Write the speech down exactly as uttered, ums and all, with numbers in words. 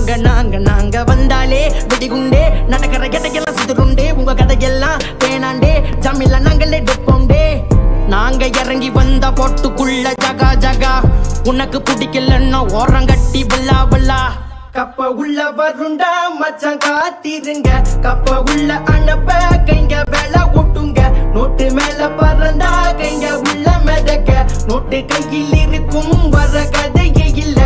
நாங்க நாங்க நாங்க வந்தாலே வெடிகுண்டே நடக்கிற கதையெல்லாம் சுதுருண்டே உங்க கதையெல்லாம் பேனாண்டே ஜாமில்ல நாங்களே டெப்போண்டே நாங்க இறங்கி வந்த போட்டுக்குள்ள ஜகா ஜகா உனக்கு பிடிக்கலன்னா ஓரங்கட்டி பல்லா பல்லா கப்ப உள்ள வருண்டா மச்சான் காத்திருங்க கப்ப உள்ள அனுப்ப கைங்க வேலை ஓட்டுங்க நோட்டு மேல பறந்தா கைங்க உள்ள மிதக்க நோட்டு கையில் இருக்கும் வர கதை